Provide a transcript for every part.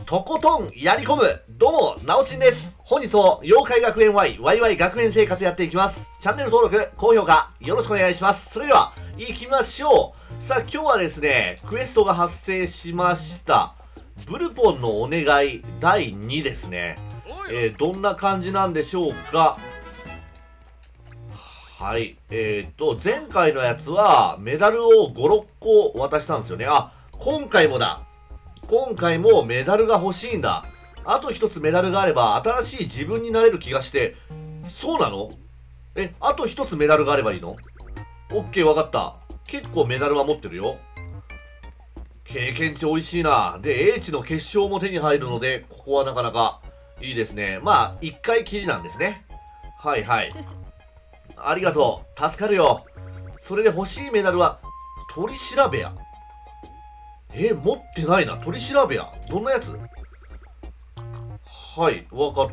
とことんやり込む。どうも、なおちんです。本日も妖怪学園 Y、ワイワイ学園生活やっていきます。チャンネル登録、高評価、よろしくお願いします。それでは、行きましょう。さあ、今日はですね、クエストが発生しました。ブルポンのお願い第2ですね。どんな感じなんでしょうか。はい。前回のやつは、メダルを5、6個渡したんですよね。あ、今回もだ。今回もメダルが欲しいんだ。あと一つメダルがあれば、新しい自分になれる気がして。そうなの？あと一つメダルがあればいいの？オッケー、わかった。結構メダルは持ってるよ。経験値美味しいな。で、英知の結晶も手に入るので、ここはなかなかいいですね。まあ、一回きりなんですね。はいはい。ありがとう。助かるよ。それで欲しいメダルは、取り調べや。持ってないな。取り調べや。どんなやつ？はい、わかった。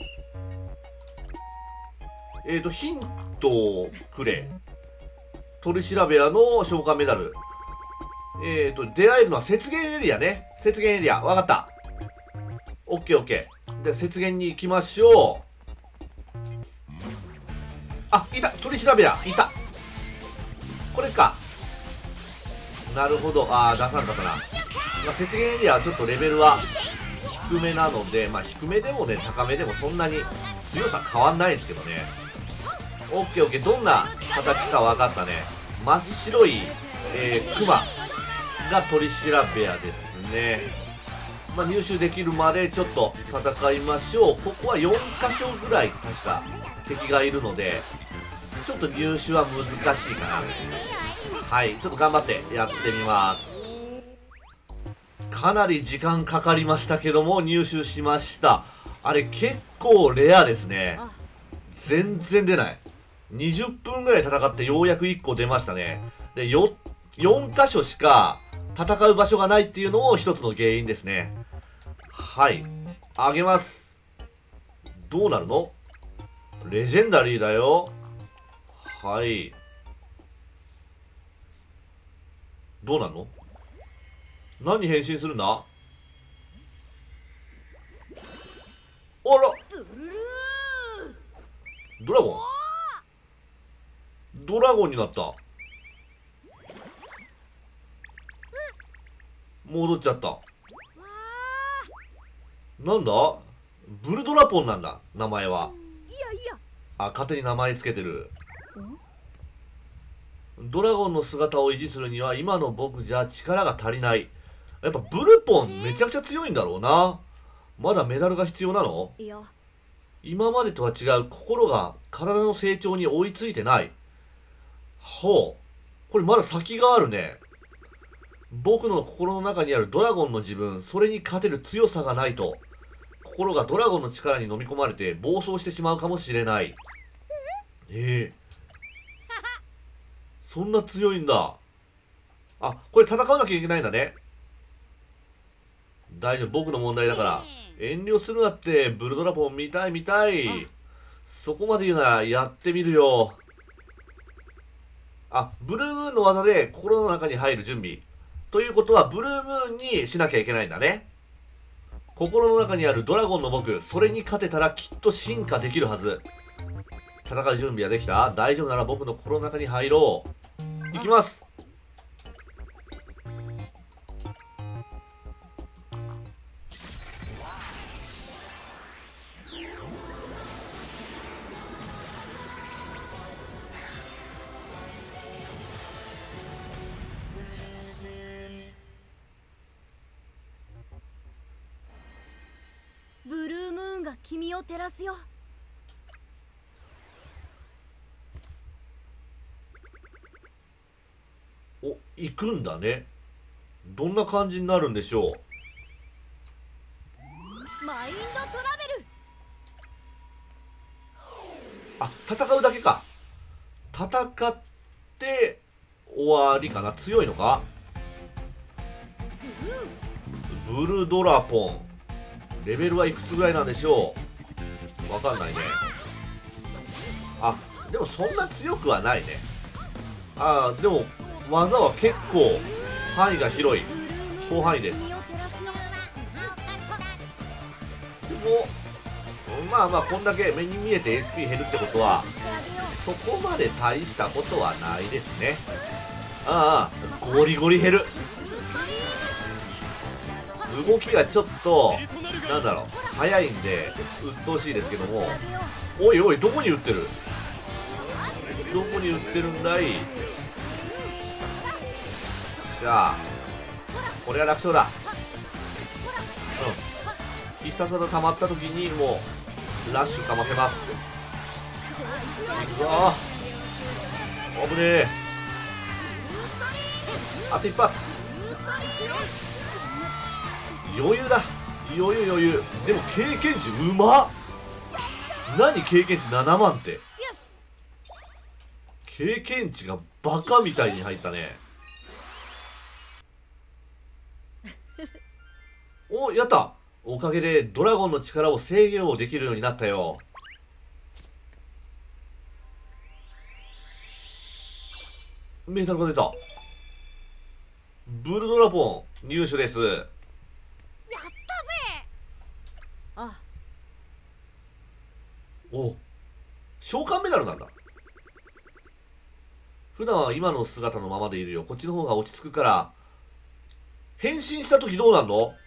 ヒントをくれ。取り調べ屋の召喚メダル。出会えるのは雪原エリアね。雪原エリア。わかった。オッケーオッケー。で、雪原に行きましょう。あ、いた！取り調べ屋いた！これか。なるほど。ああ、出さんかったな。まあ、雪原エリアはちょっとレベルは低めなので、まあ、低めでもね、高めでもそんなに強さ変わんないんですけどね。オッケーオッケー。どんな形か分かったね。真っ白い、クマが取り調べ屋ですね。まあ、入手できるまでちょっと戦いましょう。ここは4箇所ぐらい確か敵がいるので、ちょっと入手は難しいかな。はい、ちょっと頑張ってやってみます。かなり時間かかりましたけども、入手しました。あれ、結構レアですね。全然出ない。20分ぐらい戦ってようやく1個出ましたね。で、4箇所しか戦う場所がないっていうのも一つの原因ですね。はい。あげます。どうなるの？レジェンダリーだよ。はい。どうなるの？何に変身するんだ？あら！ドラゴン？ドラゴンになった。戻っちゃった。なんだ？ブルドラポンなんだ、名前は。あ、勝手に名前つけてる。ドラゴンの姿を維持するには今の僕じゃ力が足りない。やっぱブルポンめちゃくちゃ強いんだろうな。まだメダルが必要なの？今までとは違う。心が体の成長に追いついてない。ほう。これまだ先があるね。僕の心の中にあるドラゴンの自分、それに勝てる強さがないと、心がドラゴンの力に飲み込まれて暴走してしまうかもしれない。そんな強いんだ。あ、これ戦わなきゃいけないんだね。大丈夫、僕の問題だから。遠慮するなって、ブルドラポン見たい見たい。そこまで言うならやってみるよ。あ、ブルームーンの技で心の中に入る準備。ということは、ブルームーンにしなきゃいけないんだね。心の中にあるドラゴンの僕、それに勝てたらきっと進化できるはず。戦う準備はできた？大丈夫なら僕の心の中に入ろう。いきます。 ブルームーンが君を照らすよ。 お、行くんだね。どんな感じになるんでしょう。 マインドトラベル。 あ、戦うだけか。戦って終わりかな。強いのか？ブルドラポン。レベルはいくつぐらいなんでしょう。わかんないね。あ、でもそんな強くはないね。ああ、でも技は結構範囲が広い。広範囲です。 まあまあこんだけ目に見えて HP 減るってことはそこまで大したことはないですね。ああ、ゴリゴリ減る。動きがちょっとなんだろう速いんで鬱陶しいですけども、おいおいどこに打ってる、どこに打ってるんだい。じゃあこれは楽勝だ。必殺技溜まった時にもうラッシュかませます。いくぞー、危ねえ。あと一発、余裕だ、余裕余裕。でも経験値うまっ。何経験値7万って。経験値がバカみたいに入ったね。お、やった。おかげでドラゴンの力を制御できるようになったよ。メダルが出た。ブルドラポン入手です。 やったぜ。あ、 お、召喚メダルなんだ。普段は今の姿のままでいるよ。こっちの方が落ち着くから。変身した時どうなんの？ 上がる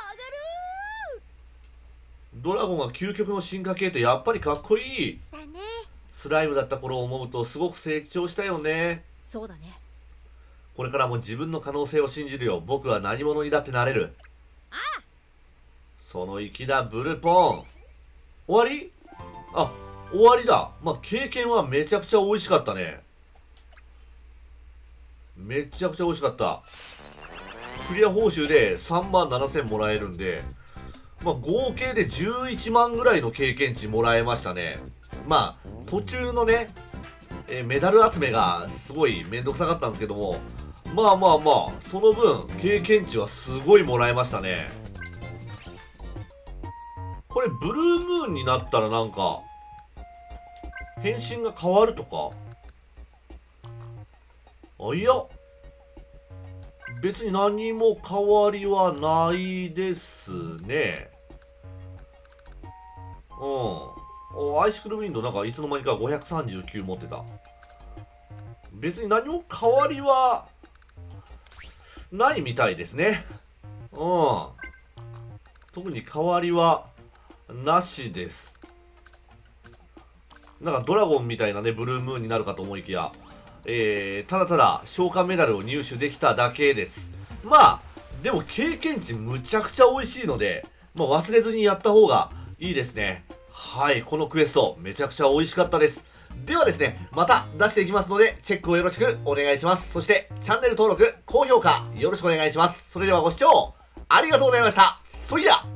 ドラゴンが究極の進化系ってやっぱりかっこいい。 だね。 スライムだった頃を思うとすごく成長したよね。 そうだね。 これからも自分の可能性を信じるよ。僕は何者にだってなれる。 ああ、 その粋だブルポン。終わり？あ、終わりだ。まあ、経験はめちゃくちゃ美味しかったね。めちゃくちゃ美味しかった。クリア報酬で3万7000もらえるんで、まあ、合計で11万ぐらいの経験値もらえましたね。まあ、途中のね、メダル集めがすごいめんどくさかったんですけども、まあまあまあ、その分、経験値はすごいもらえましたね。これ、ブルームーンになったらなんか、変身が変わるとか？あ、いや、別に何も変わりはないですね。アイシクルウィンドなんかいつの間にか539持ってた。別に何も変わりはないみたいですね。特に変わりはなしです。なんかドラゴンみたいなね、ブルームーンになるかと思いきや、ただただ召喚メダルを入手できただけです。まあ、でも経験値むちゃくちゃ美味しいので、まあ、忘れずにやった方がいいですね。はい、このクエストめちゃくちゃ美味しかったです。ではですね、また出していきますので、チェックをよろしくお願いします。そして、チャンネル登録、高評価、よろしくお願いします。それではご視聴ありがとうございました。そいや。